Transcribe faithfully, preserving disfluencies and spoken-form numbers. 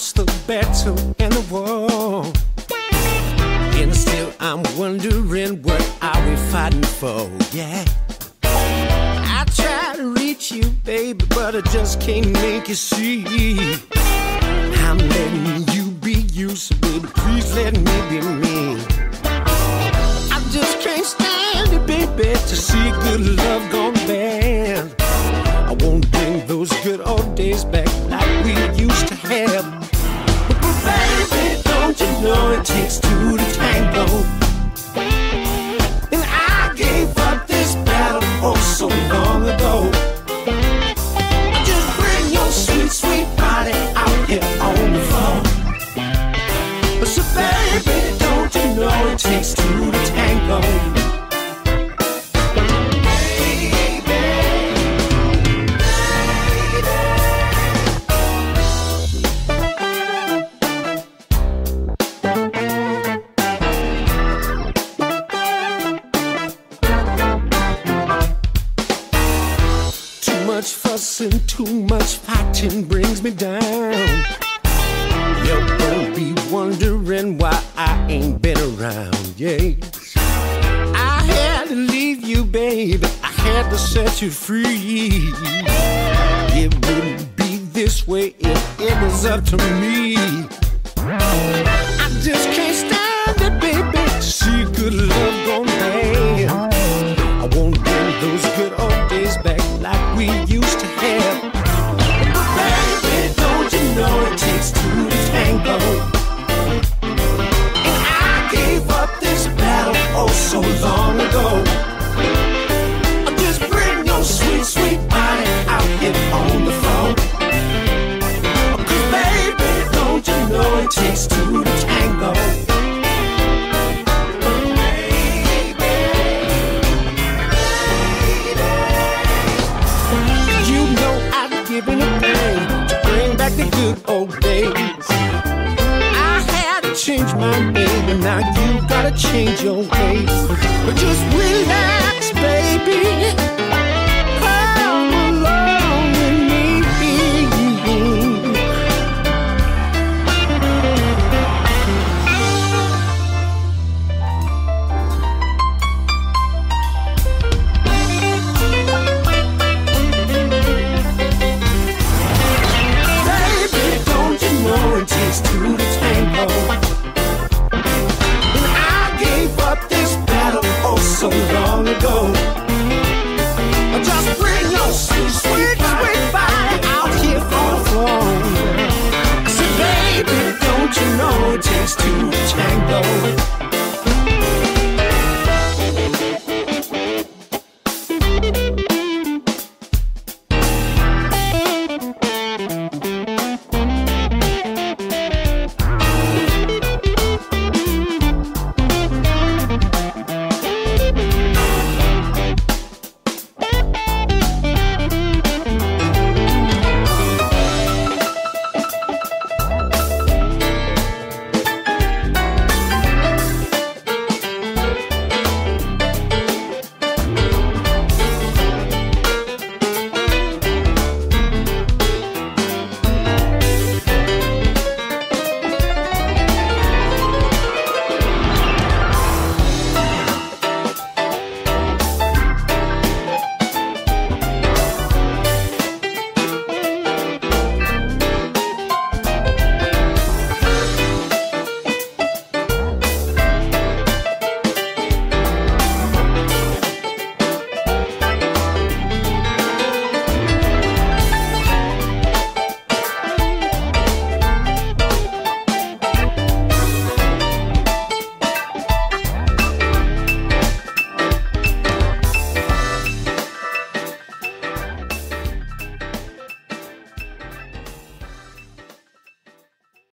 lost the battle and the war. And still I'm wondering what are we fighting for, yeah. I try to reach you, baby, but I just can't make you see. I'm letting you be you, so baby, please let me be me. I just can't stand it, baby, to see good love gone bad. I won't bring those good old days back like we used to have. But baby, don't you know it takes two to tango? And I gave up this battle oh so long ago. Just bring your sweet, sweet body out here on the floor. So baby, don't you know it takes two to tango? And too much fighting brings me down. You're gonna be wondering why I ain't been around, yeah. I had to leave you, baby, I had to set you free. It wouldn't be this way if it was up to me. I just can't stand it, baby, to see good love gone bad. I won't bring those good old days back like we used to have. But baby, don't you know it takes two to tango? And I gave up this battle oh so long ago. Just bring your sweet, sweet body out here on the floor. 'Cause baby, don't you know it takes two to tango? Giving a thing to bring back the good old days. I had to change my baby, now you gotta change your ways.